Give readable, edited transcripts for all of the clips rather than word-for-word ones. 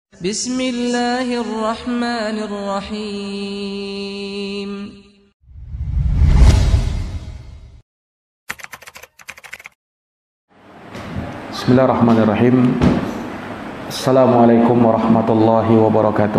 Bismillahirrahmanirrahim. Bismillahirrahmanirrahim. Assalamualaikum warahmatullahi wabarakatuh.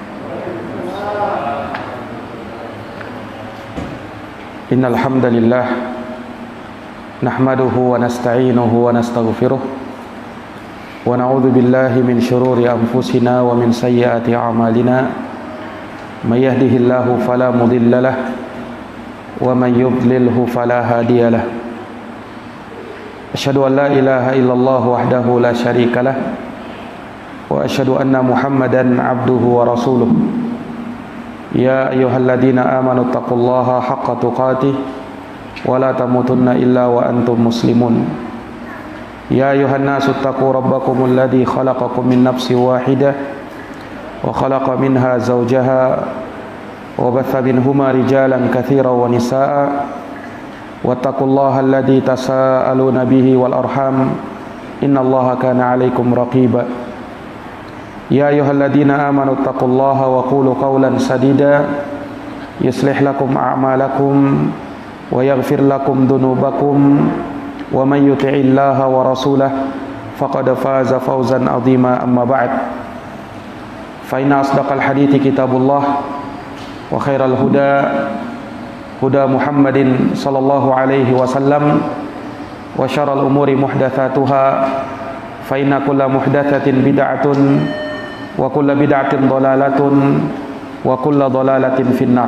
Innal hamdalillah nahmaduhu wa nasta'inuhu wa nastaghfiruh wa na'udzu billahi min shururi anfusina wa min sayyiati a'malina may yahdihillahu fala mudhillalah wa may yudlilhu fala hadiyalah. Asyhadu an la ilaha illallah wahdahu la syarikalah wa asyhadu anna Muhammadan abduhu wa rasuluh. Ya ayyuhalladzina amanu taqullaha haqqa tuqatih wa la tamutunna illa wa antum muslimun. Ya ayyuhan nasu taqu rabbakumul ladzi khalaqakum min nafsin wahidah wa khalaqa minha zawjaha wa batha minhuma rijalan katsiran wa nisaa'a wattaqullaha alladzi tasaaluna bihi wal arham innallaha kana 'alaikum raqiba. Ya ayyuhalladzina amanu taqullaha wa qulu qawlan sadida yuslih lakum a'malakum wa yaghfir lakum dhunubakum wa may yuti'illaha wa rasulahu faqad faza fawzan 'azima. Amma ba'd, fa inna asdaqal hadithi kitabullah wa khairal huda huda Muhammadin sallallahu alaihi wasallam wa syarrul umuri muhdatsatuha fa inna kulla muhdatsatin bid'atun wa kulla bid'atin dhalalatun wa kulla dhalalatin finnar.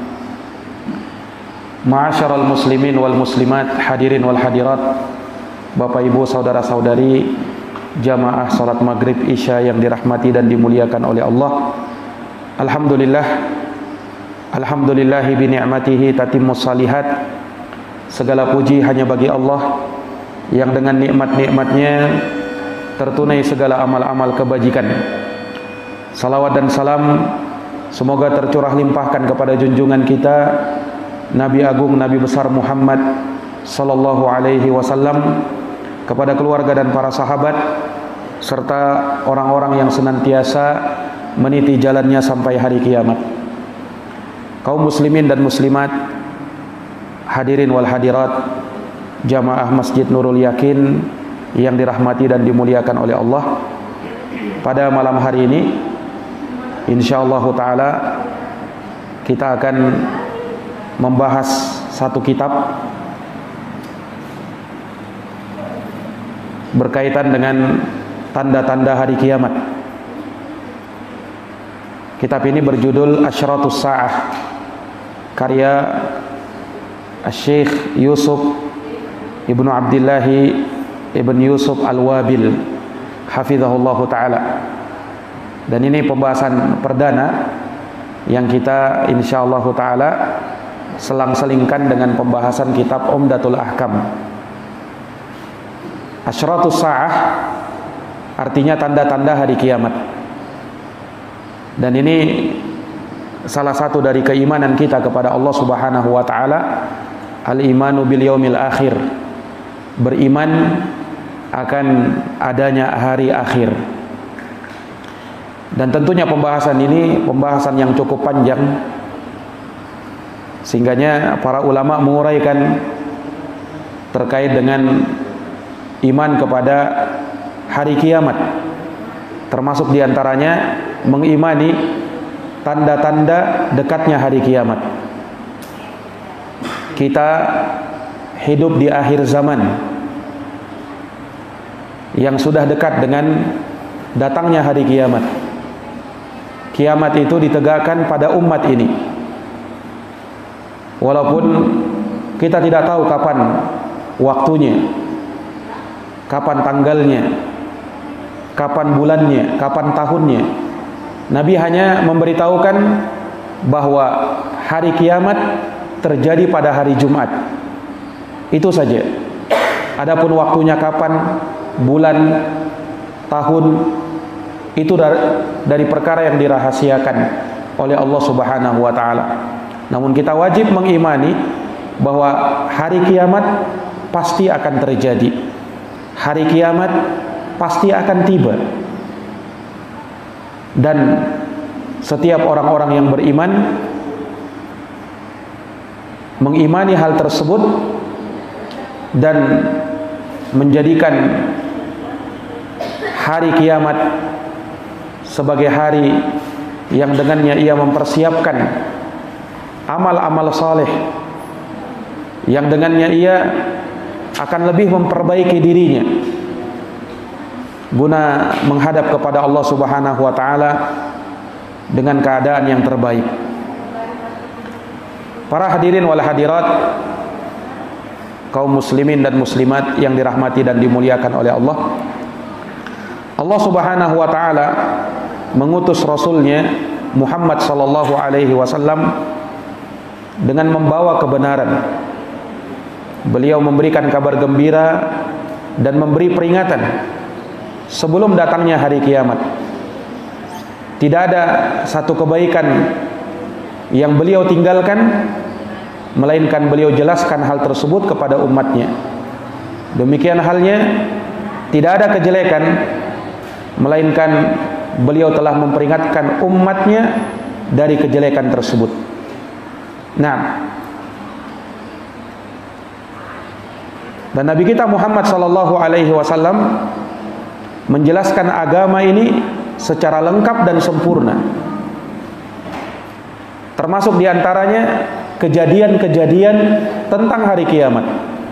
Ma'asyiral muslimin wal muslimat, hadirin wal hadirat, Bapak Ibu saudara-saudari jamaah salat maghrib isya yang dirahmati dan dimuliakan oleh Allah. Alhamdulillahi bi ni'matihi tatimmus salihat. Segala puji hanya bagi Allah yang dengan nikmat-nikmatnya tertunai segala amal-amal kebajikan. Salawat dan salam semoga tercurah limpahkan kepada junjungan kita Nabi Agung, Nabi besar Muhammad sallallahu alaihi wasallam, kepada keluarga dan para sahabat serta orang-orang yang senantiasa meniti jalannya sampai hari kiamat. Kaum muslimin dan muslimat, hadirin wal hadirat, jamaah Masjid Nurul Yakin yang dirahmati dan dimuliakan oleh Allah. Pada malam hari ini insyaallah taala kita akan membahas satu kitab berkaitan dengan tanda-tanda hari kiamat. Kitab ini berjudul Asyratus Sa'ah, karya Syekh Yusuf Ibnu Abdillah Ibn Yusuf Al-Wabil hafizahullahu ta'ala. Dan ini pembahasan perdana yang kita insyaallah ta'ala selang-selingkan dengan pembahasan kitab Umdatul Ahkam. Asyratus Sa'ah artinya tanda-tanda hari kiamat. Dan ini salah satu dari keimanan kita kepada Allah Subhanahu wa taala, al-imanu bil yaumil akhir. Beriman akan adanya hari akhir. Dan tentunya pembahasan ini pembahasan yang cukup panjang, sehingganya para ulama menguraikan terkait dengan iman kepada hari kiamat, termasuk diantaranya mengimani tanda-tanda dekatnya hari kiamat. Kita hidup di akhir zaman yang sudah dekat dengan datangnya hari kiamat. Kiamat itu ditegakkan pada umat ini. Walaupun kita tidak tahu kapan waktunya, kapan tanggalnya, kapan bulannya, kapan tahunnya. Nabi hanya memberitahukan bahwa hari kiamat terjadi pada hari Jumat. Itu saja. Adapun waktunya kapan, bulan, tahun, itu dari perkara yang dirahasiakan oleh Allah Subhanahu wa taala. Namun kita wajib mengimani bahwa hari kiamat pasti akan terjadi. Hari kiamat pasti akan tiba. Dan setiap orang-orang yang beriman mengimani hal tersebut dan menjadikan hari kiamat sebagai hari yang dengannya ia mempersiapkan amal-amal saleh, yang dengannya ia akan lebih memperbaiki dirinya guna menghadap kepada Allah Subhanahu wa taala dengan keadaan yang terbaik. Para hadirin wal hadirat, kaum muslimin dan muslimat yang dirahmati dan dimuliakan oleh Allah. Allah Subhanahu wa taala mengutus rasulnya Muhammad sallallahu alaihi wasallam dengan membawa kebenaran. Beliau memberikan kabar gembira dan memberi peringatan sebelum datangnya hari kiamat. Tidak ada satu kebaikan yang beliau tinggalkan, melainkan beliau jelaskan hal tersebut kepada umatnya. Demikian halnya, tidak ada kejelekan, melainkan beliau telah memperingatkan umatnya dari kejelekan tersebut. Nah, dan Nabi kita Muhammad sallallahu alaihi wasallam menjelaskan agama ini secara lengkap dan sempurna. Termasuk diantaranya kejadian-kejadian tentang hari kiamat.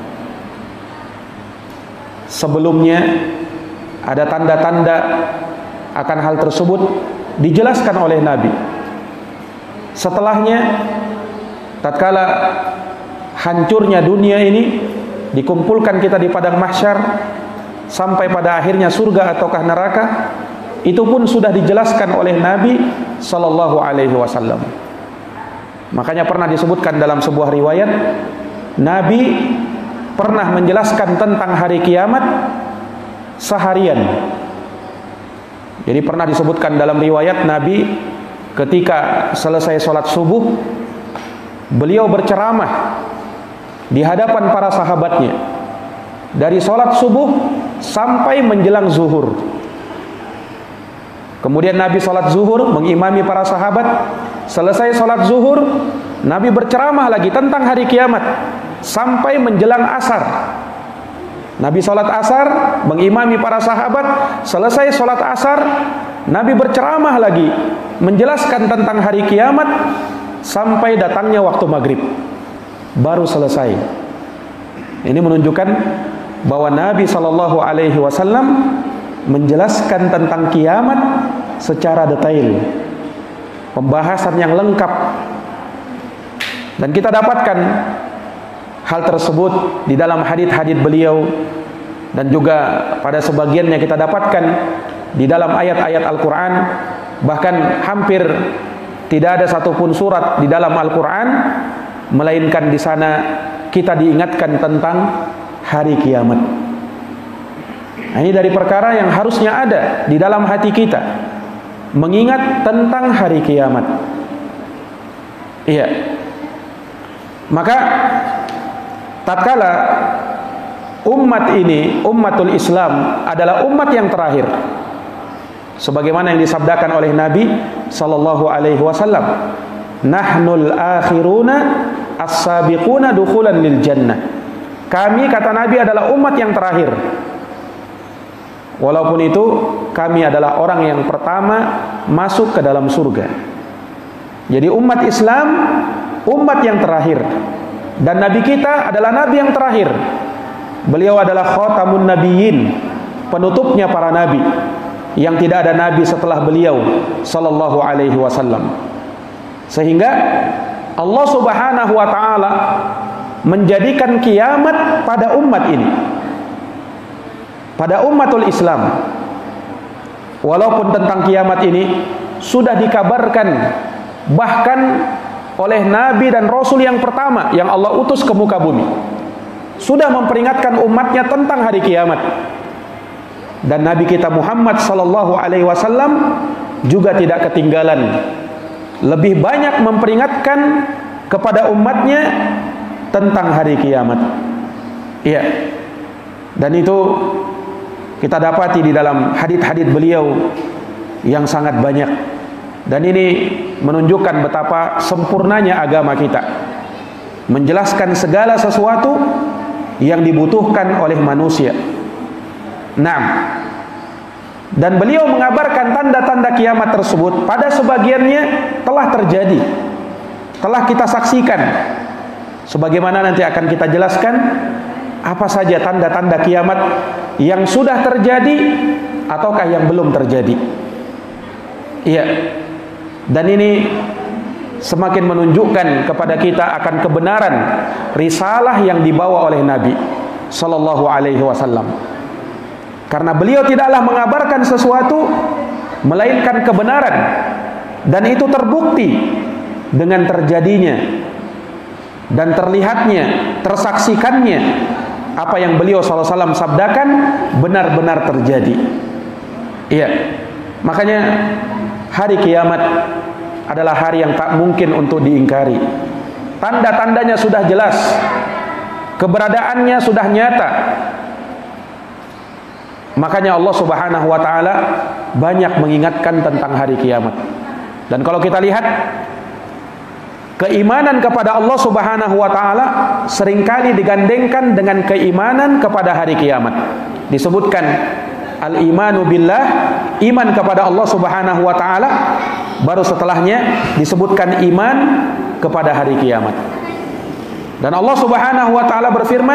Sebelumnya ada tanda-tanda akan hal tersebut dijelaskan oleh Nabi. Setelahnya, tatkala hancurnya dunia ini, dikumpulkan kita di padang mahsyar sampai pada akhirnya surga ataukah neraka, itu pun sudah dijelaskan oleh Nabi sallallahu alaihi wasallam. Makanya pernah disebutkan dalam sebuah riwayat, Nabi pernah menjelaskan tentang hari kiamat seharian. Jadi pernah disebutkan dalam riwayat, Nabi ketika selesai sholat subuh, beliau berceramah di hadapan para sahabatnya dari sholat subuh sampai menjelang zuhur. Kemudian Nabi sholat zuhur mengimami para sahabat. Selesai sholat zuhur, Nabi berceramah lagi tentang hari kiamat sampai menjelang asar. Nabi sholat asar mengimami para sahabat. Selesai sholat asar, Nabi berceramah lagi menjelaskan tentang hari kiamat sampai datangnya waktu maghrib. Baru selesai. Ini menunjukkan bahwa Nabi Shallallahu Alaihi Wasallam menjelaskan tentang kiamat secara detail, pembahasan yang lengkap, dan kita dapatkan hal tersebut di dalam hadits-hadits beliau, dan juga pada sebagiannya kita dapatkan di dalam ayat-ayat Al-Quran. Bahkan hampir tidak ada satupun surat di dalam Al-Quran melainkan di sana kita diingatkan tentang hari kiamat. Nah, ini dari perkara yang harusnya ada di dalam hati kita, mengingat tentang hari kiamat. Iya. Maka tatkala umat ini, umatul Islam adalah umat yang terakhir, sebagaimana yang disabdakan oleh Nabi sallallahu alaihi wasallam, nahnul akhiruna as-sabiquna dukhulan lil jannah. Kami, kata Nabi, adalah umat yang terakhir. Walaupun itu kami adalah orang yang pertama masuk ke dalam surga. Jadi umat Islam umat yang terakhir, dan Nabi kita adalah Nabi yang terakhir. Beliau adalah khatamun nabiyyin, penutupnya para nabi, yang tidak ada nabi setelah beliau sallallahu alaihi wasallam. Sehingga Allah Subhanahu wa taala menjadikan kiamat pada umat ini, pada umatul Islam. Walaupun tentang kiamat ini sudah dikabarkan bahkan oleh nabi dan rasul yang pertama yang Allah utus ke muka bumi, sudah memperingatkan umatnya tentang hari kiamat. Dan Nabi kita Muhammad sallallahu alaihi wasallam juga tidak ketinggalan, lebih banyak memperingatkan kepada umatnya tentang hari kiamat. Iya. Dan itu kita dapati di dalam hadits-hadits beliau yang sangat banyak. Dan ini menunjukkan betapa sempurnanya agama kita, menjelaskan segala sesuatu yang dibutuhkan oleh manusia. Dan beliau mengabarkan tanda-tanda kiamat tersebut pada sebagiannya telah terjadi, telah kita saksikan. Sebagaimana nanti akan kita jelaskan apa saja tanda-tanda kiamat yang sudah terjadi ataukah yang belum terjadi. Iya. Dan ini semakin menunjukkan kepada kita akan kebenaran risalah yang dibawa oleh Nabi sallallahu alaihi wasallam. Karena beliau tidaklah mengabarkan sesuatu melainkan kebenaran, dan itu terbukti dengan terjadinya dan terlihatnya, tersaksikannya apa yang beliau sallallahu alaihi wasallam sabdakan benar-benar terjadi. Iya. Makanya hari kiamat adalah hari yang tak mungkin untuk diingkari. Tanda-tandanya sudah jelas, keberadaannya sudah nyata. Makanya Allah Subhanahu wa taala banyak mengingatkan tentang hari kiamat. Dan kalau kita lihat, keimanan kepada Allah Subhanahu wa taala seringkali digandengkan dengan keimanan kepada hari kiamat. Disebutkan al-imanu billah, iman kepada Allah Subhanahu wa taala, baru setelahnya disebutkan iman kepada hari kiamat. Dan Allah Subhanahu wa taala berfirman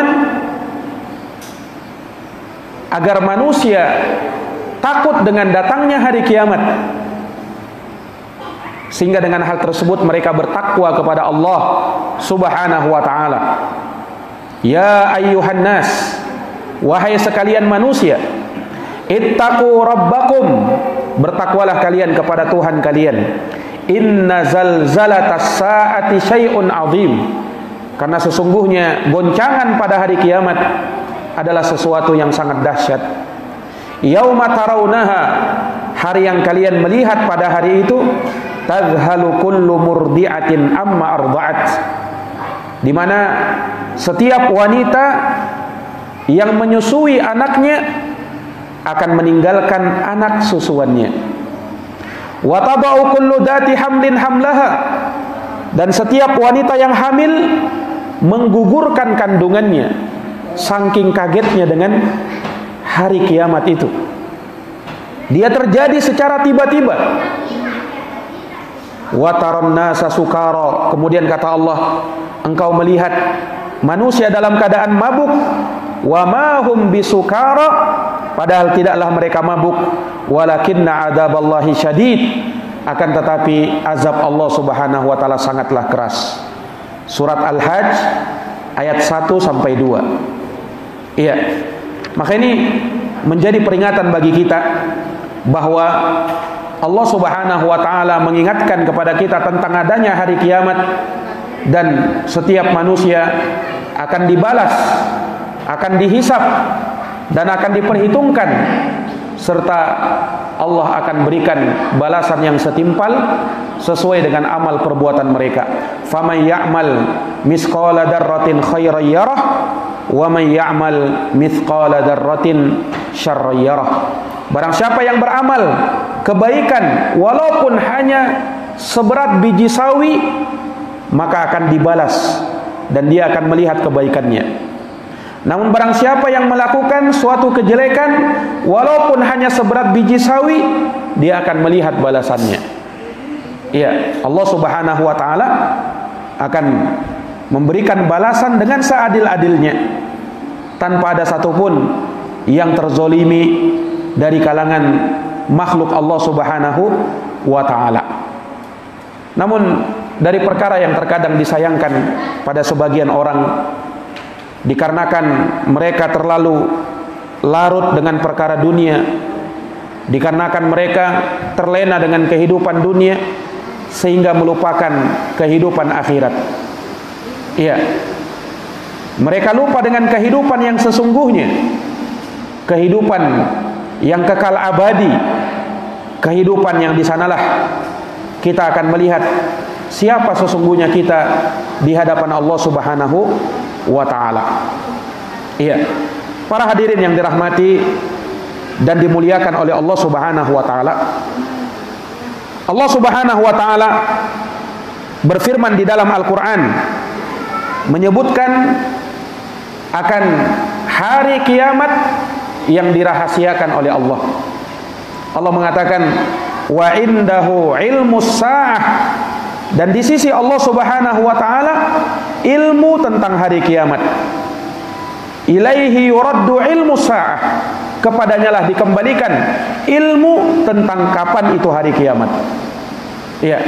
agar manusia takut dengan datangnya hari kiamat, sehingga dengan hal tersebut mereka bertakwa kepada Allah Subhanahu wa taala. Ya ayyuhan nas, wahai sekalian manusia, ittaqu rabbakum, bertakwalah kalian kepada Tuhan kalian. Inna zalzalatas saati syai'un azim, karena sesungguhnya goncangan pada hari kiamat adalah sesuatu yang sangat dahsyat. Yauma tarawunaha, hari yang kalian melihat pada hari itu, tadhalu kullu murdi'atin amma arda'at, di mana setiap wanita yang menyusui anaknya akan meninggalkan anak susuannya. Wa tada'u kullu dati hamlin hamlaha, dan setiap wanita yang hamil menggugurkan kandungannya, saking kagetnya dengan hari kiamat itu. Dia terjadi secara tiba-tiba. Wa taron nasa sukara, kemudian kata Allah, engkau melihat manusia dalam keadaan mabuk. Wa ma hum bisukara, padahal tidaklah mereka mabuk. Walakinna adzaballahi syadid, akan tetapi azab Allah Subhanahu wa taala sangatlah keras. Surat Al-Hajj ayat 1 sampai 2. Iya. Maka ini menjadi peringatan bagi kita bahwa Allah Subhanahu wa taala mengingatkan kepada kita tentang adanya hari kiamat, dan setiap manusia akan dibalas, akan dihisab, dan akan diperhitungkan, serta Allah akan berikan balasan yang setimpal sesuai dengan amal perbuatan mereka. Faman ya'mal misqala dzarratin khairan yarah wa man ya'mal mithqala dzarratin syarran yarah. Barang siapa yang beramal kebaikan walaupun hanya seberat biji sawi, maka akan dibalas dan dia akan melihat kebaikannya. Namun barang siapa yang melakukan suatu kejelekan walaupun hanya seberat biji sawi, dia akan melihat balasannya. Iya, Allah Subhanahu wa taala akan memberikan balasan dengan seadil-adilnya, tanpa ada satupun yang terzolimi dari kalangan makhluk Allah Subhanahu wa taala. Namun dari perkara yang terkadang disayangkan pada sebagian orang, dikarenakan mereka terlalu larut dengan perkara dunia, dikarenakan mereka terlena dengan kehidupan dunia sehingga melupakan kehidupan akhirat. Iya, mereka lupa dengan kehidupan yang sesungguhnya, kehidupan yang kekal abadi, kehidupan yang di sanalah kita akan melihat siapa sesungguhnya kita di hadapan Allah Subhanahu wa ta'ala. Iya, para hadirin yang dirahmati dan dimuliakan oleh Allah Subhanahu wa ta'ala, Allah Subhanahu wa taala berfirman di dalam Al-Qur'an menyebutkan akan hari kiamat yang dirahasiakan oleh Allah. Allah mengatakan wa indahu ilmus sa'ah, dan di sisi Allah Subhanahu wa taala ilmu tentang hari kiamat. Ilaihi yuraddu ilmus sa'ah, kepadanya lah dikembalikan ilmu tentang kapan itu hari kiamat. Iya.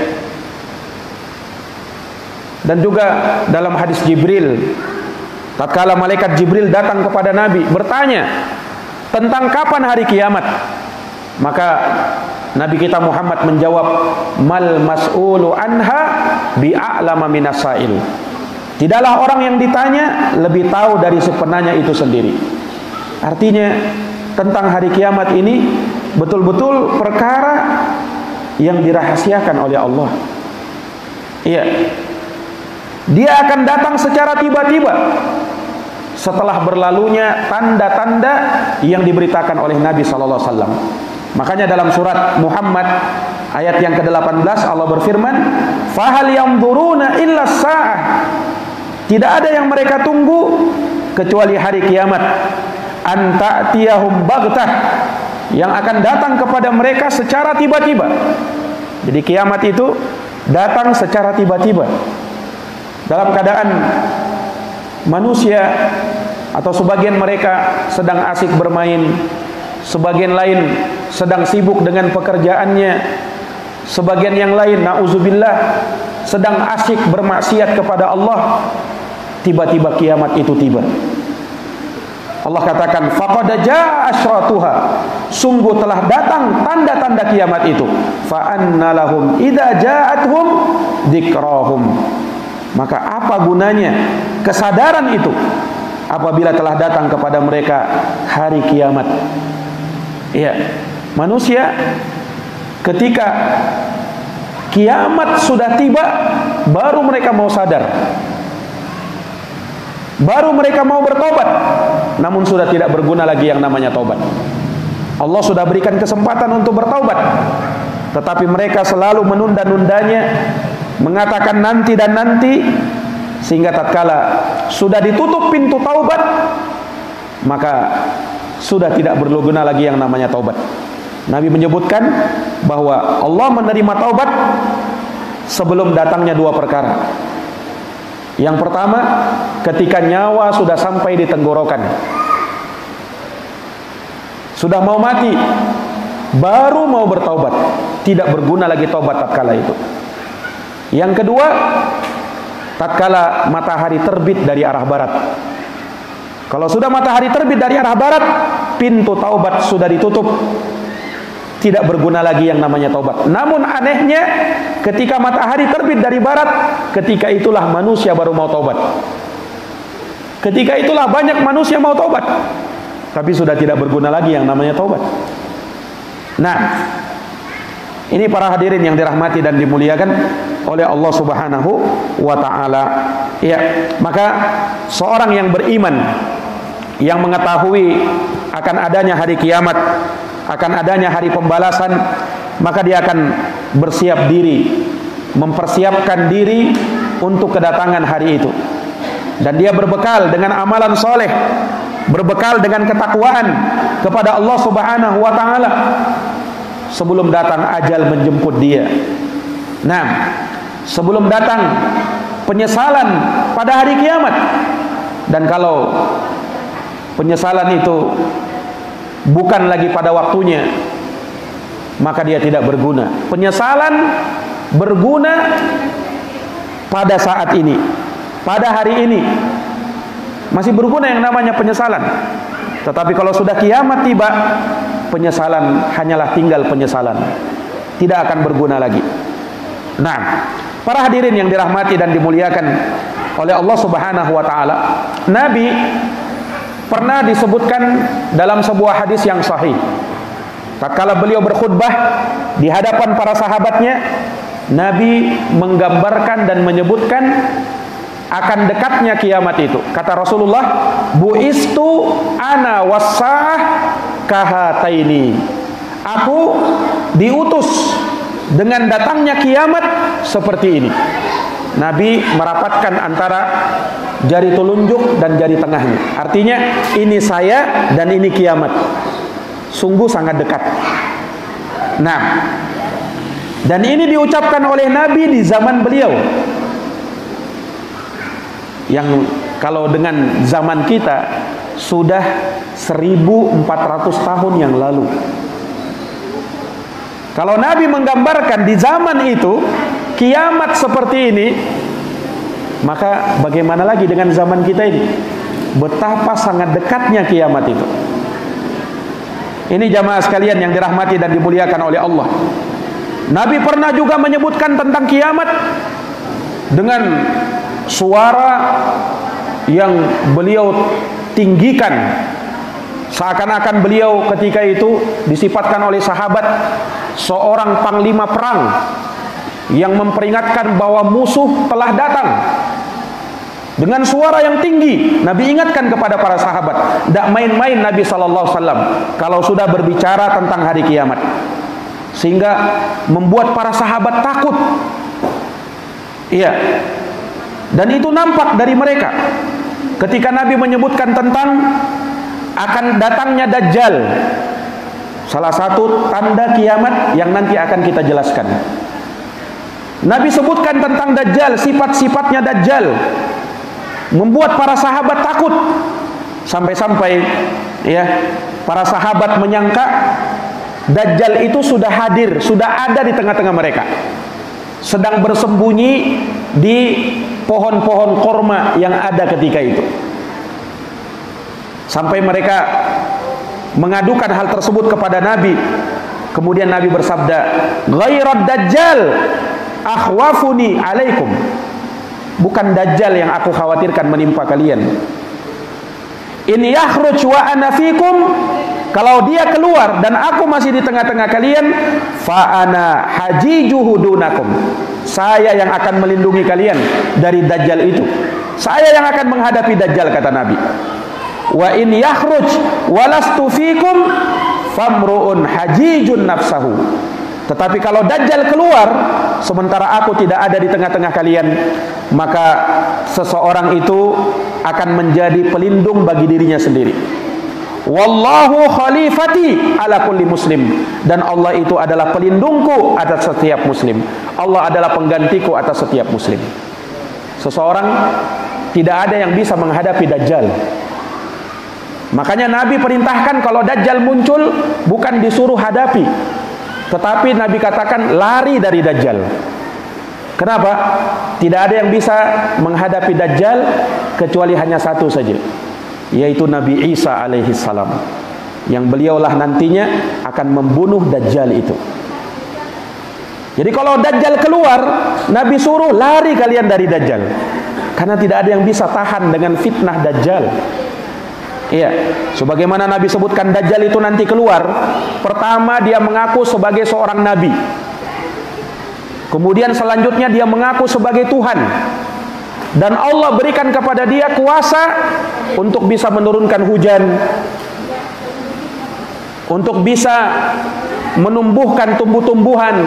Dan juga dalam hadis Jibril, tatkala malaikat Jibril datang kepada Nabi bertanya tentang kapan hari kiamat, maka Nabi kita Muhammad menjawab, mal mas'ulu anha bi'a'lama minas sa'il. Tidaklah orang yang ditanya lebih tahu dari si penanya itu sendiri. Artinya tentang hari kiamat ini betul-betul perkara yang dirahasiakan oleh Allah. Iya. Dia akan datang secara tiba-tiba setelah berlalunya tanda-tanda yang diberitakan oleh Nabi sallallahu alaihi wasallam. Makanya dalam surat Muhammad ayat yang ke-18 Allah berfirman, "Fahal yanzuruna illa as-sa'ah." Tidak ada yang mereka tunggu kecuali hari kiamat. An ta'tiyahum baghtah, yang akan datang kepada mereka secara tiba-tiba. Jadi kiamat itu datang secara tiba-tiba. Dalam keadaan manusia atau sebagian mereka sedang asik bermain, sebagian lain sedang sibuk dengan pekerjaannya, sebagian yang lain na'udzubillah sedang asik bermaksiat kepada Allah. Tiba-tiba kiamat itu tiba. Allah katakan faqad jaa asyratuha, sungguh telah datang tanda-tanda kiamat itu. Fa anna lahum idza ja'atuhum dzikrahum, maka apa gunanya kesadaran itu apabila telah datang kepada mereka hari kiamat. Iya, manusia ketika kiamat sudah tiba baru mereka mau sadar, baru mereka mau bertobat, namun sudah tidak berguna lagi yang namanya taubat. Allah sudah berikan kesempatan untuk bertaubat, tetapi mereka selalu menunda-nundanya, mengatakan nanti dan nanti, sehingga tatkala sudah ditutup pintu taubat, maka sudah tidak berguna lagi yang namanya taubat. Nabi menyebutkan bahwa Allah menerima taubat sebelum datangnya dua perkara. Yang pertama, ketika nyawa sudah sampai di tenggorokan, sudah mau mati, baru mau bertaubat, tidak berguna lagi taubat tatkala itu. Yang kedua, tatkala matahari terbit dari arah barat. Kalau sudah matahari terbit dari arah barat, pintu taubat sudah ditutup, tidak berguna lagi yang namanya taubat. Namun anehnya, ketika matahari terbit dari barat, ketika itulah manusia baru mau taubat. Ketika itulah banyak manusia mau taubat, tapi sudah tidak berguna lagi yang namanya taubat. Nah, ini para hadirin yang dirahmati dan dimuliakan oleh Allah Subhanahu wa taala. Ya, maka seorang yang beriman, yang mengetahui akan adanya hari kiamat, akan adanya hari pembalasan, maka dia akan bersiap diri, mempersiapkan diri untuk kedatangan hari itu. Dan dia berbekal dengan amalan soleh, berbekal dengan ketakwaan kepada Allah Subhanahu wa taala sebelum datang ajal menjemput dia. Nah, sebelum datang penyesalan pada hari kiamat. Dan kalau penyesalan itu bukan lagi pada waktunya, maka dia tidak berguna. Penyesalan berguna pada saat ini, pada hari ini masih berguna yang namanya penyesalan. Tetapi kalau sudah kiamat tiba, penyesalan hanyalah tinggal penyesalan, tidak akan berguna lagi. Nah, para hadirin yang dirahmati dan dimuliakan oleh Allah Subhanahu wa taala, Nabi pernah disebutkan dalam sebuah hadis yang sahih, tatkala beliau berkhutbah di hadapan para sahabatnya, Nabi menggambarkan dan menyebutkan akan dekatnya kiamat itu. Kata Rasulullah, buistu ana wassa'ah kahataini, aku diutus dengan datangnya kiamat seperti ini. Nabi merapatkan antara jari telunjuk dan jari tengahnya. Artinya ini saya dan ini kiamat. Sungguh sangat dekat. Nah, dan ini diucapkan oleh Nabi di zaman beliau. Yang kalau dengan zaman kita sudah 1400 tahun yang lalu. Kalau Nabi menggambarkan di zaman itu kiamat seperti ini, maka bagaimana lagi dengan zaman kita ini? Betapa sangat dekatnya kiamat itu. Ini jamaah sekalian yang dirahmati dan dimuliakan oleh Allah. Nabi pernah juga menyebutkan tentang kiamat dengan suara yang beliau tinggikan, seakan-akan beliau ketika itu disifatkan oleh sahabat seorang panglima perang yang memperingatkan bahwa musuh telah datang. Dengan suara yang tinggi Nabi ingatkan kepada para sahabat, tidak main-main Nabi SAW kalau sudah berbicara tentang hari kiamat, sehingga membuat para sahabat takut. Iya. Dan itu nampak dari mereka ketika Nabi menyebutkan tentang akan datangnya Dajjal, salah satu tanda kiamat yang nanti akan kita jelaskan. Nabi sebutkan tentang Dajjal, sifat-sifatnya Dajjal, membuat para sahabat takut. Sampai-sampai ya, para sahabat menyangka Dajjal itu sudah hadir, sudah ada di tengah-tengah mereka, sedang bersembunyi di pohon-pohon korma yang ada ketika itu. Sampai mereka mengadukan hal tersebut kepada Nabi. Kemudian Nabi bersabda, "Ghairad Dajjal akhwafuni alaikum." Bukan Dajjal yang aku khawatirkan menimpa kalian. In yakhruj wa ana fikum, kalau dia keluar dan aku masih di tengah-tengah kalian, fa ana hajijuhu dunakum. Saya yang akan melindungi kalian dari Dajjal itu. Saya yang akan menghadapi Dajjal, kata Nabi. Wa in yakhruj walastu fikum famru'un hajijun nafsahu. Tetapi kalau Dajjal keluar sementara aku tidak ada di tengah-tengah kalian, maka seseorang itu akan menjadi pelindung bagi dirinya sendiri. Wallahu khalifati ala kulli muslim, dan Allah itu adalah pelindungku atas setiap muslim. Allah adalah penggantiku atas setiap muslim. Seseorang tidak ada yang bisa menghadapi Dajjal. Makanya Nabi perintahkan kalau Dajjal muncul bukan disuruh hadapi, tetapi Nabi katakan lari dari Dajjal. Kenapa? Tidak ada yang bisa menghadapi Dajjal kecuali hanya satu saja, yaitu Nabi Isa alaihi salam, yang beliaulah nantinya akan membunuh Dajjal itu. Jadi kalau Dajjal keluar, Nabi suruh lari kalian dari Dajjal, karena tidak ada yang bisa tahan dengan fitnah Dajjal. Iya, sebagaimana Nabi sebutkan Dajjal itu nanti keluar, pertama dia mengaku sebagai seorang nabi. Kemudian selanjutnya dia mengaku sebagai Tuhan. Dan Allah berikan kepada dia kuasa untuk bisa menurunkan hujan, untuk bisa menumbuhkan tumbuh-tumbuhan.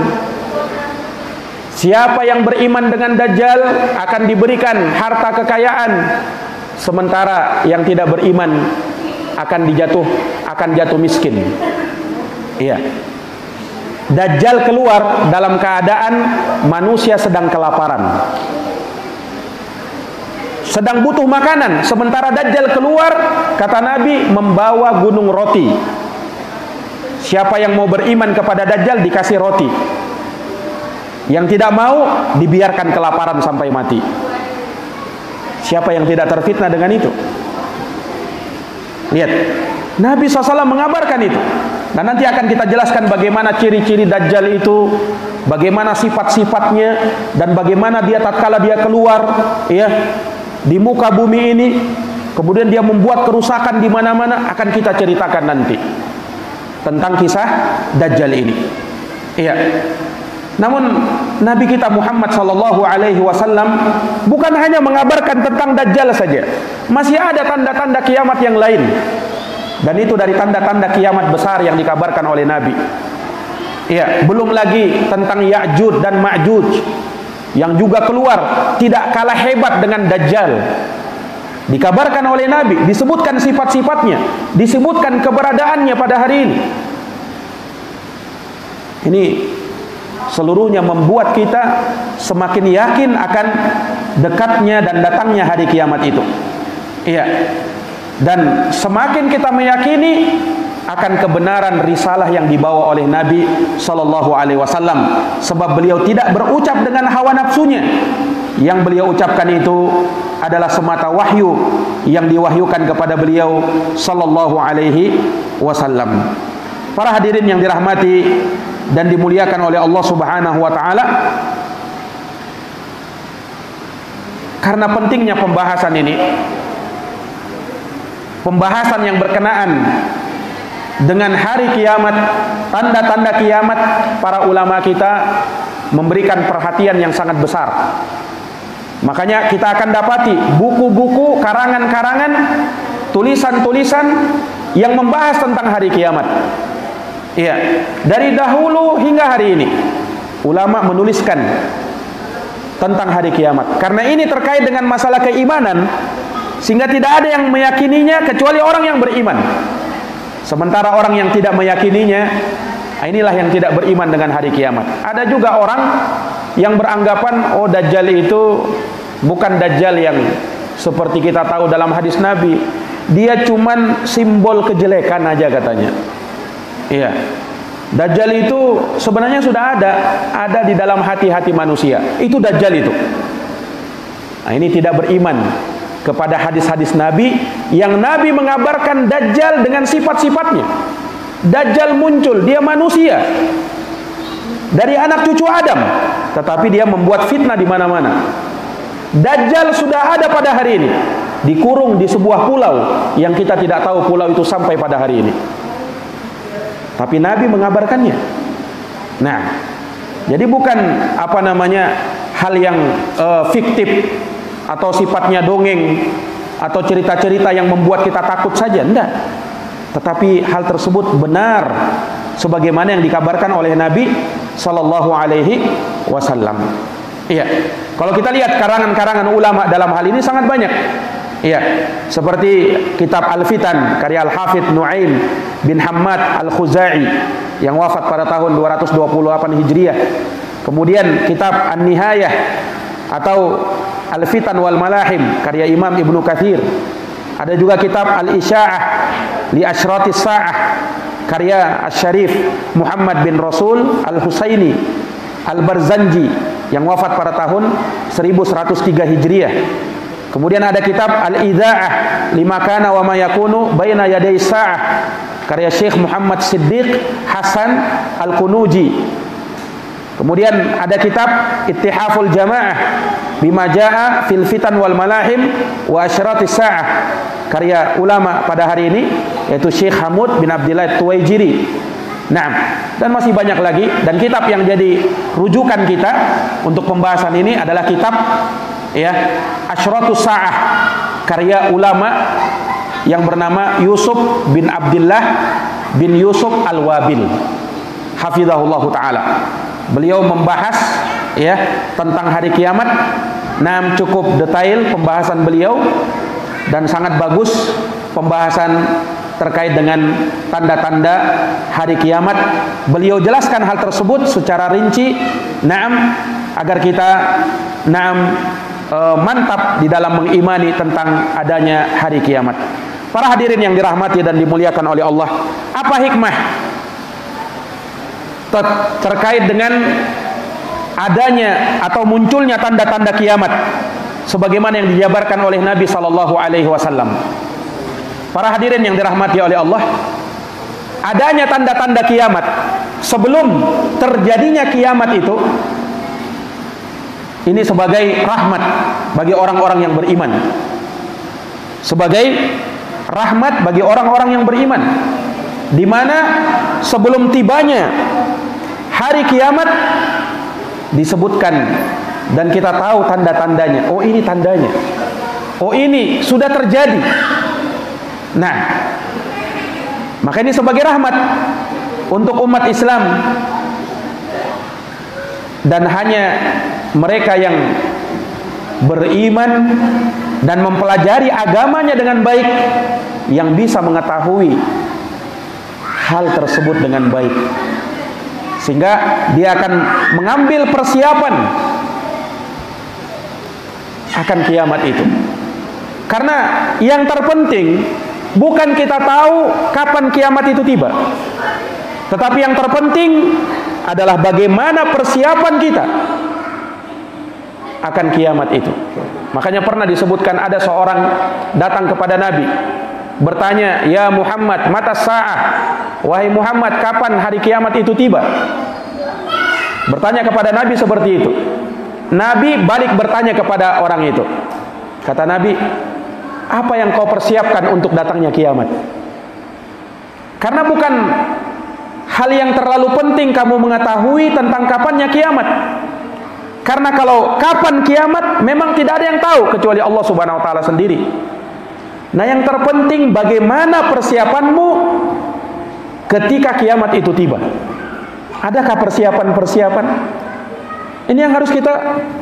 Siapa yang beriman dengan Dajjal akan diberikan harta kekayaan, sementara yang tidak beriman akan jatuh miskin. Iya. Dajjal keluar dalam keadaan manusia sedang kelaparan, sedang butuh makanan. Sementara Dajjal keluar, kata Nabi, membawa gunung roti. Siapa yang mau beriman kepada Dajjal dikasih roti, yang tidak mau dibiarkan kelaparan sampai mati. Siapa yang tidak terfitnah dengan itu? Lihat, Nabi SAW mengabarkan itu. Dan nanti akan kita jelaskan bagaimana ciri-ciri Dajjal itu, bagaimana sifat-sifatnya, dan bagaimana dia tatkala dia keluar ya di muka bumi ini, kemudian dia membuat kerusakan di mana-mana. Akan kita ceritakan nanti tentang kisah Dajjal ini. Iya. Namun Nabi kita Muhammad sallallahu alaihi wasallam bukan hanya mengabarkan tentang Dajjal saja, masih ada tanda-tanda kiamat yang lain. Dan itu dari tanda-tanda kiamat besar yang dikabarkan oleh Nabi. Ya, belum lagi tentang Ya'juj dan Ma'juj yang juga keluar, tidak kalah hebat dengan Dajjal. Dikabarkan oleh Nabi, disebutkan sifat-sifatnya, disebutkan keberadaannya pada hari ini. Ini seluruhnya membuat kita semakin yakin akan dekatnya dan datangnya hari kiamat itu. Iya. Dan semakin kita meyakini akan kebenaran risalah yang dibawa oleh Nabi sallallahu alaihi wasallam, sebab beliau tidak berucap dengan hawa nafsunya. Yang beliau ucapkan itu adalah semata wahyu yang diwahyukan kepada beliau sallallahu alaihi wasallam. Para hadirin yang dirahmati dan dimuliakan oleh Allah Subhanahu wa taala, karena pentingnya pembahasan ini, pembahasan yang berkenaan dengan hari kiamat, tanda-tanda kiamat, para ulama kita memberikan perhatian yang sangat besar. Makanya kita akan dapati buku-buku, karangan-karangan, tulisan-tulisan yang membahas tentang hari kiamat. Iya, dari dahulu hingga hari ini ulama menuliskan tentang hari kiamat. Karena ini terkait dengan masalah keimanan, sehingga tidak ada yang meyakininya kecuali orang yang beriman. Sementara orang yang tidak meyakininya, inilah yang tidak beriman dengan hari kiamat. Ada juga orang yang beranggapan, oh Dajjal itu bukan Dajjal yang seperti kita tahu dalam hadis Nabi, dia cuman simbol kejelekan aja katanya. Iya, Dajjal itu sebenarnya sudah ada di dalam hati-hati manusia. Itu Dajjal itu. Nah, ini tidak beriman kepada hadis-hadis Nabi yang Nabi mengabarkan Dajjal dengan sifat-sifatnya. Dajjal muncul, dia manusia dari anak cucu Adam, tetapi dia membuat fitnah di mana-mana. Dajjal sudah ada pada hari ini, dikurung di sebuah pulau yang kita tidak tahu pulau itu sampai pada hari ini. Tapi Nabi mengabarkannya. Nah, jadi bukan hal yang fiktif atau sifatnya dongeng atau cerita-cerita yang membuat kita takut saja, enggak. Tetapi hal tersebut benar sebagaimana yang dikabarkan oleh Nabi sallallahu alaihi wasallam. Iya. Kalau kita lihat karangan-karangan ulama dalam hal ini sangat banyak. Iya, seperti kitab Al-Fitan karya Al-Hafidz Nu'aim bin Hammad Al-Khuzai yang wafat pada tahun 228 Hijriah. Kemudian kitab An-Nihayah atau Al-Fitan wal Malahim karya Imam Ibnu Katsir. Ada juga kitab Al-Isya'ah li Asyratis Sa'ah karya Asy-Syarif Muhammad bin Rasul Al-Husaini Al-Barzanji yang wafat pada tahun 1103 Hijriah. Kemudian ada kitab Al-Idza'ah lima kana wa ma yakunu baina yaday sa'ah karya Syekh Muhammad Siddiq Hasan Al-Kunuji. Kemudian ada kitab Ittihaful Jamaah bima jaa fil fitan wal malahim wa asyratis sa'ah karya ulama pada hari ini yaitu Syekh Hamud bin Abdillah Tuwaijiri. Nah, dan masih banyak lagi, dan kitab yang jadi rujukan kita untuk pembahasan ini adalah kitab Asyratus Sa'ah karya ulama yang bernama Yusuf bin Abdullah bin Yusuf Al-Wabil hafizahullah taala. Beliau membahas tentang hari kiamat. Nah, cukup detail pembahasan beliau dan sangat bagus pembahasan terkait dengan tanda-tanda hari kiamat. Beliau jelaskan hal tersebut secara rinci, agar kita mantap di dalam mengimani tentang adanya hari kiamat. Para hadirin yang dirahmati dan dimuliakan oleh Allah, apa hikmah terkait dengan adanya atau munculnya tanda-tanda kiamat sebagaimana yang dijabarkan oleh Nabi sallallahu alaihi wasallam? Para hadirin yang dirahmati oleh Allah, adanya tanda-tanda kiamat sebelum terjadinya kiamat itu, ini sebagai rahmat bagi orang-orang yang beriman. Sebagai rahmat bagi orang-orang yang beriman, di mana sebelum tibanya hari kiamat disebutkan dan kita tahu tanda-tandanya. Oh, ini tandanya. Oh, ini sudah terjadi. Nah, maka ini sebagai rahmat untuk umat Islam dan hanya mereka yang beriman dan mempelajari agamanya dengan baik yang bisa mengetahui hal tersebut dengan baik, sehingga dia akan mengambil persiapan akan kiamat itu. Karena yang terpenting bukan kita tahu kapan kiamat itu tiba, tetapi yang terpenting adalah bagaimana persiapan kita akan kiamat itu. Makanya pernah disebutkan ada seorang datang kepada Nabi bertanya, "Ya Muhammad, mata sa'ah?" Wahai Muhammad, kapan hari kiamat itu tiba? Bertanya kepada Nabi seperti itu. Nabi balik bertanya kepada orang itu. Kata Nabi, "Apa yang kau persiapkan untuk datangnya kiamat?" Karena bukan hal yang terlalu penting kamu mengetahui tentang kapannya kiamat. Karena kalau kapan kiamat memang tidak ada yang tahu kecuali Allah Subhanahu wa taala sendiri. Nah, yang terpenting bagaimana persiapanmu ketika kiamat itu tiba. Adakah persiapan-persiapan? Ini yang harus kita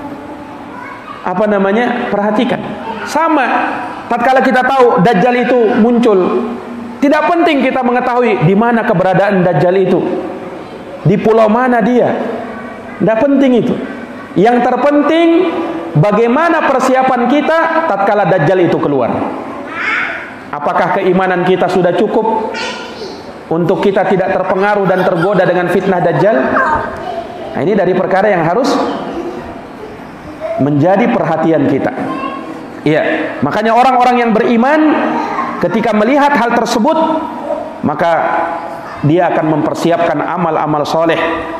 perhatikan. Sama tatkala kita tahu Dajjal itu muncul, tidak penting kita mengetahui di mana keberadaan Dajjal itu, di pulau mana dia. Tidak penting itu. Yang terpenting bagaimana persiapan kita tatkala Dajjal itu keluar. Apakah keimanan kita sudah cukup untuk kita tidak terpengaruh dan tergoda dengan fitnah Dajjal? Nah, ini dari perkara yang harus menjadi perhatian kita. Iya, makanya orang-orang yang beriman ketika melihat hal tersebut, maka dia akan mempersiapkan amal-amal soleh,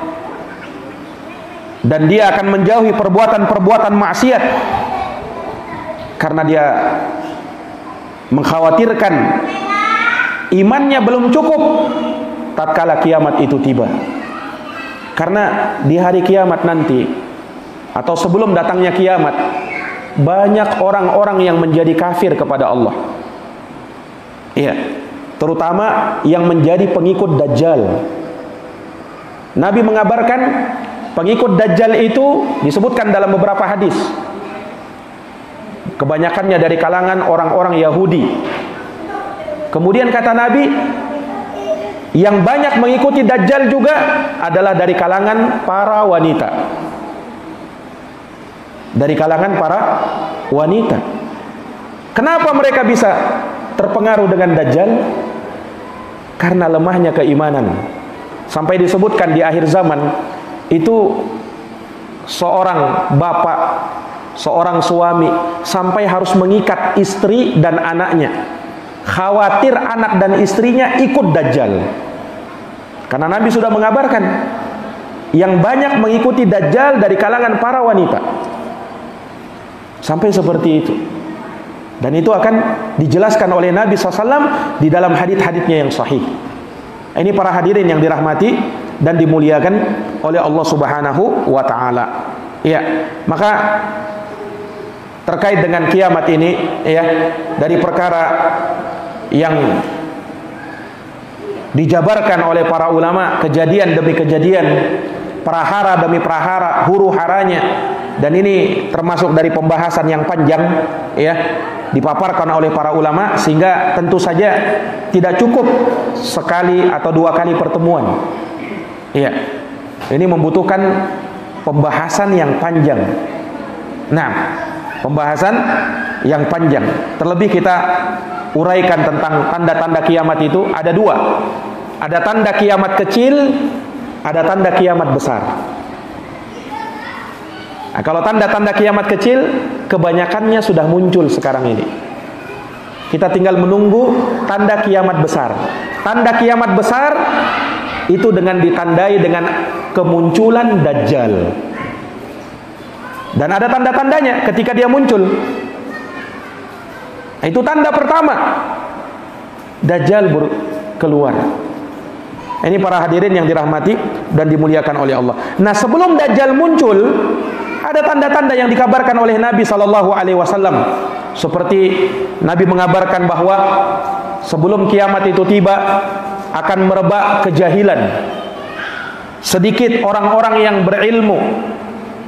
dan dia akan menjauhi perbuatan-perbuatan maksiat, karena dia mengkhawatirkan imannya belum cukup tatkala kiamat itu tiba. Karena di hari kiamat nanti atau sebelum datangnya kiamat, banyak orang-orang yang menjadi kafir kepada Allah. Iya, terutama yang menjadi pengikut Dajjal. Nabi mengabarkan pengikut Dajjal itu disebutkan dalam beberapa hadis, kebanyakannya dari kalangan orang-orang Yahudi. Kemudian kata Nabi, yang banyak mengikuti Dajjal juga adalah dari kalangan para wanita. Dari kalangan para wanita. Kenapa mereka bisa terpengaruh dengan Dajjal? Karena lemahnya keimanan. Sampai disebutkan di akhir zaman itu seorang bapak, seorang suami sampai harus mengikat istri dan anaknya, khawatir anak dan istrinya ikut Dajjal. Karena Nabi sudah mengabarkan yang banyak mengikuti Dajjal dari kalangan para wanita. Sampai seperti itu. Dan itu akan dijelaskan oleh Nabi SAW di dalam hadits-haditsnya yang sahih. Ini para hadirin yang dirahmati dan dimuliakan oleh Allah Subhanahu wa taala. Ya, maka terkait dengan kiamat ini, ya, dari perkara yang dijabarkan oleh para ulama, kejadian demi kejadian, prahara demi prahara, huru haranya, dan ini termasuk dari pembahasan yang panjang, ya, dipaparkan oleh para ulama, sehingga tentu saja tidak cukup sekali atau dua kali pertemuan. Ya, ini membutuhkan pembahasan yang panjang. Nah, pembahasan yang panjang. Terlebih kita uraikan tentang tanda-tanda kiamat itu ada dua. Ada tanda kiamat kecil, ada tanda kiamat besar. Nah, kalau tanda-tanda kiamat kecil kebanyakannya sudah muncul sekarang ini. Kita tinggal menunggu tanda kiamat besar. Tanda kiamat besar itu dengan ditandai dengan kemunculan Dajjal. Dan ada tanda-tandanya ketika dia muncul. Itu tanda pertama, Dajjal keluar. Ini para hadirin yang dirahmati dan dimuliakan oleh Allah. Nah, sebelum Dajjal muncul, ada tanda-tanda yang dikabarkan oleh Nabi SAW. Seperti Nabi mengabarkan bahwa sebelum kiamat itu tiba akan merebak kejahilan. Sedikit orang-orang yang berilmu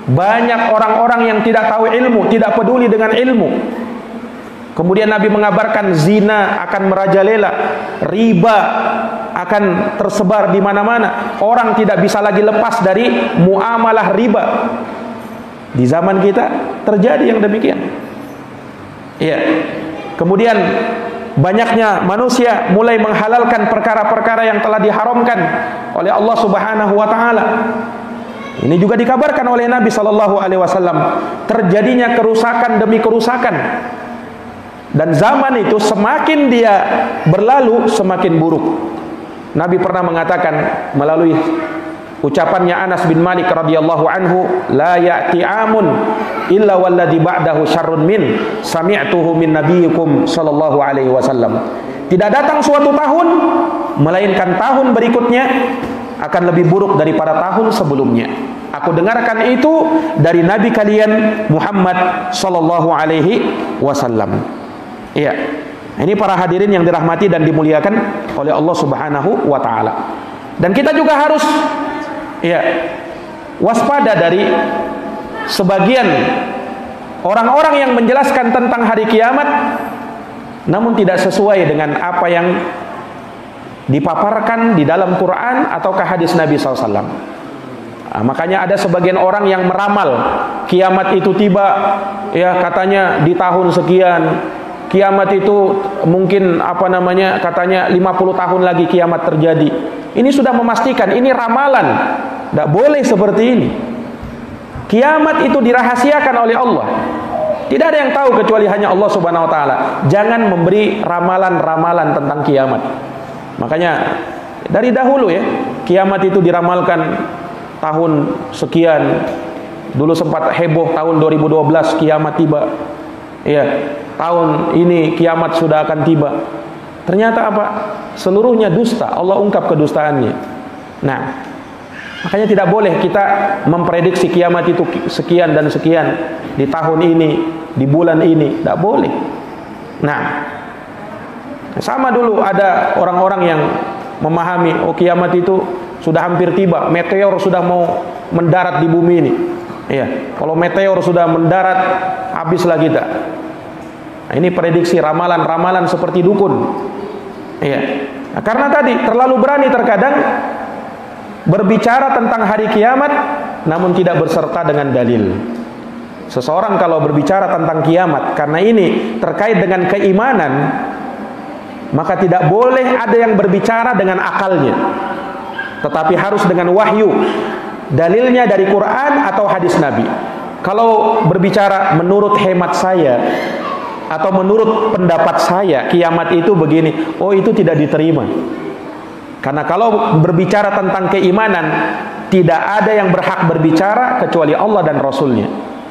Banyak orang-orang yang tidak tahu ilmu, tidak peduli dengan ilmu. Kemudian Nabi mengabarkan zina akan merajalela, riba akan tersebar di mana-mana. Orang tidak bisa lagi lepas dari muamalah riba. Di zaman kita terjadi yang demikian. Iya. Kemudian banyaknya manusia mulai menghalalkan perkara-perkara yang telah diharamkan oleh Allah Subhanahu wa taala. Ini juga dikabarkan oleh Nabi sallallahu alaihi wasallam, terjadinya kerusakan demi kerusakan. Dan zaman itu semakin dia berlalu semakin buruk. Nabi pernah mengatakan melalui ucapannya Anas bin Malik radhiyallahu anhu, la ya'ti amun illa walladhi ba'dahu syarrun min sami'tuhu min nabiyyikum sallallahu alaihi wasallam. Tidak datang suatu tahun melainkan tahun berikutnya akan lebih buruk daripada tahun sebelumnya. Aku dengarkan itu dari Nabi kalian Muhammad sallallahu alaihi wasallam. Iya. Ini para hadirin yang dirahmati dan dimuliakan oleh Allah Subhanahu wa taala. Dan kita juga harus waspada dari sebagian orang-orang yang menjelaskan tentang hari kiamat namun tidak sesuai dengan apa yang dipaparkan di dalam Quran ataukah hadis Nabi SAW. Makanya ada sebagian orang yang meramal kiamat itu tiba, katanya di tahun sekian. Kiamat itu mungkin katanya 50 tahun lagi kiamat terjadi. Ini sudah memastikan, ini ramalan. Tidak boleh seperti ini. Kiamat itu dirahasiakan oleh Allah. Tidak ada yang tahu kecuali hanya Allah Subhanahu wa taala. Jangan memberi ramalan-ramalan tentang kiamat. Makanya dari dahulu kiamat itu diramalkan tahun sekian. Dulu sempat heboh tahun 2012 kiamat tiba. Tahun ini kiamat sudah akan tiba. Ternyata apa? Seluruhnya dusta. Allah ungkap kedustaannya. Nah, makanya tidak boleh kita memprediksi kiamat itu sekian dan sekian di tahun ini, di bulan ini. Tidak boleh. Nah, sama dulu ada orang-orang yang memahami kiamat itu sudah hampir tiba, meteor sudah mau mendarat di bumi ini. Kalau meteor sudah mendarat, habislah kita. Nah, ini prediksi ramalan-ramalan seperti dukun. Nah, karena tadi terlalu berani terkadang berbicara tentang hari kiamat namun tidak berserta dengan dalil. Seseorang kalau berbicara tentang kiamat karena ini terkait dengan keimanan, maka tidak boleh ada yang berbicara dengan akalnya, tetapi harus dengan wahyu, dalilnya dari Quran atau hadis Nabi. Kalau berbicara menurut hemat saya atau menurut pendapat saya kiamat itu begini, itu tidak diterima. Karena kalau berbicara tentang keimanan, tidak ada yang berhak berbicara kecuali Allah dan Rasulnya.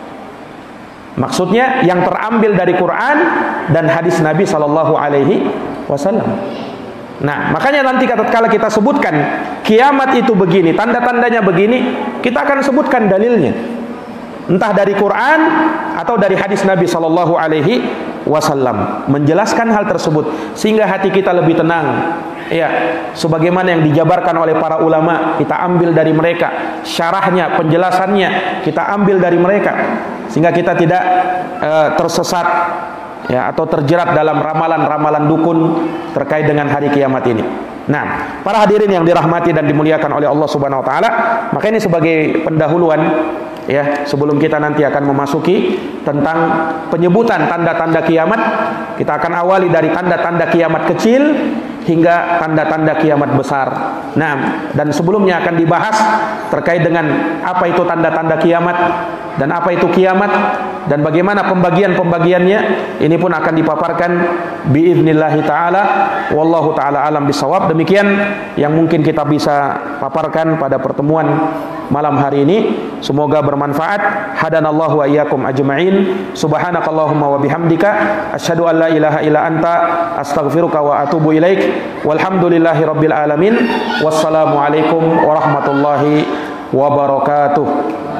Maksudnya yang terambil dari Quran dan hadis Nabi Sallallahu Alaihi Wasallam. Nah, makanya nanti kalau kita sebutkan kiamat itu begini, tanda-tandanya begini, kita akan sebutkan dalilnya, entah dari Quran atau dari hadis Nabi Sallallahu Alaihi Wasallam, menjelaskan hal tersebut sehingga hati kita lebih tenang. Sebagaimana yang dijabarkan oleh para ulama, kita ambil dari mereka, syarahnya, penjelasannya kita ambil dari mereka, sehingga kita tidak tersesat atau terjerat dalam ramalan-ramalan dukun terkait dengan hari kiamat ini. Nah, para hadirin yang dirahmati dan dimuliakan oleh Allah Subhanahu wa taala, maka ini sebagai pendahuluan sebelum kita nanti akan memasuki tentang penyebutan tanda-tanda kiamat. Kita akan awali dari tanda-tanda kiamat kecil hingga tanda-tanda kiamat besar. Nah, dan sebelumnya akan dibahas terkait dengan apa itu tanda-tanda kiamat dan apa itu kiamat dan bagaimana pembagian-pembagiannya. Ini pun akan dipaparkan biidznillahi taala, wallahu taala alam bisawab. Demikian yang mungkin kita bisa paparkan pada pertemuan malam hari ini. Semoga bermanfaat. Hadanallahu wa iyyakum ajma'in. Subhanakallahumma wa bihamdika asyhadu an la ilaha illa anta astaghfiruka wa atubu ilaik. Walhamdulillahi rabbil alamin. Wassalamu alaikum warahmatullahi wabarakatuh.